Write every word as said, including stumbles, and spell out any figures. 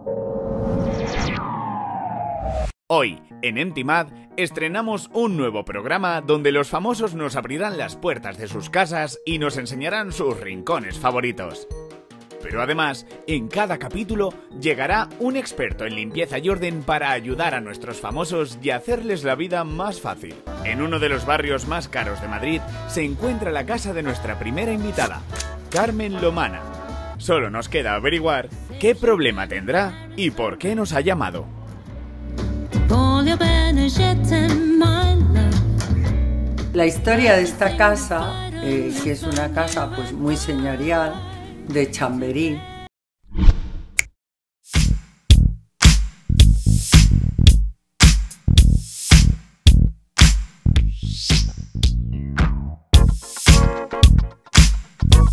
Hoy, en Empty Mad, estrenamos un nuevo programa donde los famosos nos abrirán las puertas de sus casas y nos enseñarán sus rincones favoritos. Pero además, en cada capítulo llegará un experto en limpieza y orden para ayudar a nuestros famosos y hacerles la vida más fácil. En uno de los barrios más caros de Madrid se encuentra la casa de nuestra primera invitada, Carmen Lomana. Solo nos queda averiguar qué problema tendrá y por qué nos ha llamado. La historia de esta casa, eh, que es una casa pues muy señorial, de Chamberí,